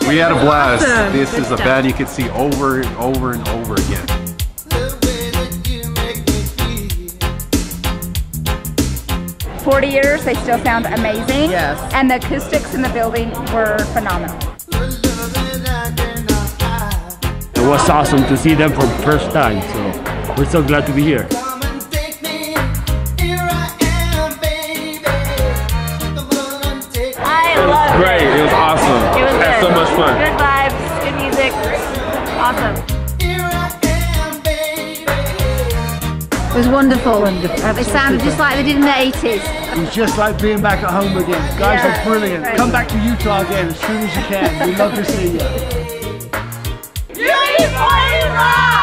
We had a blast. Awesome. This is a band you can see over and over and over again. 40 years, they still sound amazing. Yes. And the acoustics in the building were phenomenal. It was awesome to see them for the first time, so we're so glad to be here. I love Great, it was awesome. It was Had good. so much fun. Good vibes, good music. Awesome. It was wonderful. It sounded just like they did in the 80s. It was just like being back at home again. Guys, Yeah, are brilliant. right. Come back to Utah again as soon as you can. We'd love to see you. UB40 rock!